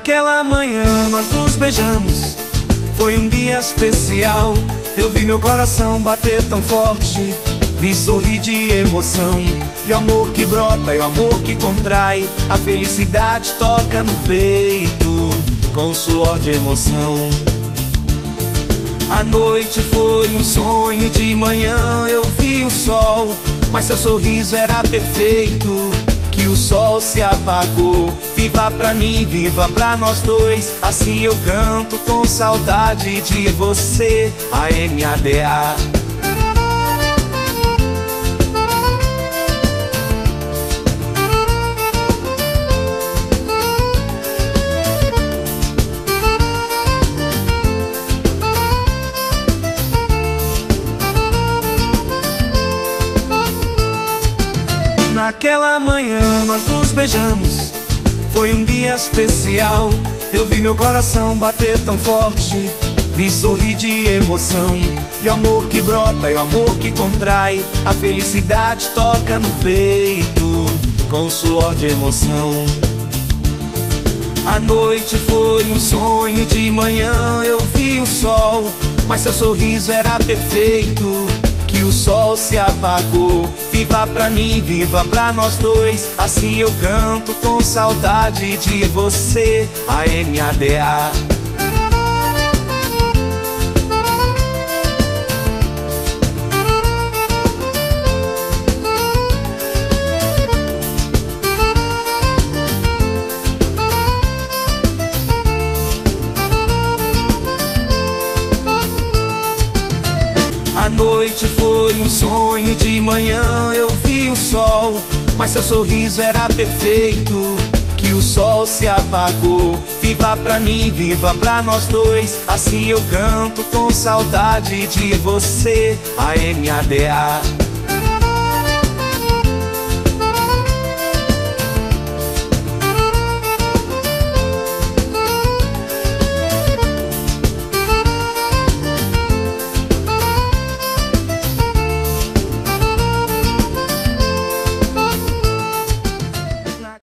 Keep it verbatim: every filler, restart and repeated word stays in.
Naquela manhã nós nos beijamos, foi um dia especial. Eu vi meu coração bater tão forte, vi sorrir de emoção. E o amor que brota, e o amor que contrai, a felicidade toca no peito, com um suor de emoção. A noite foi um sonho, de manhã eu vi o sol, mas seu sorriso era perfeito, que o sol se apagou. Viva pra mim, viva pra nós dois, assim eu canto com saudade de você, A M A D A. Naquela manhã nós nos beijamos, foi um dia especial. Eu vi meu coração bater tão forte, vi sorrir de emoção. E o amor que brota, e o amor que contrai, a felicidade toca no peito, com um suor de emoção. A noite foi um sonho, de manhã eu vi o sol, mas seu sorriso era perfeito, que o sol se apagou. Viva pra mim, viva pra nós dois, assim eu canto com saudade de você, A M A D A. A noite foi um sonho, de manhã eu vi o sol, mas seu sorriso era perfeito, que o sol se apagou. Viva pra mim, viva pra nós dois, assim eu canto com saudade de você, A M A D A.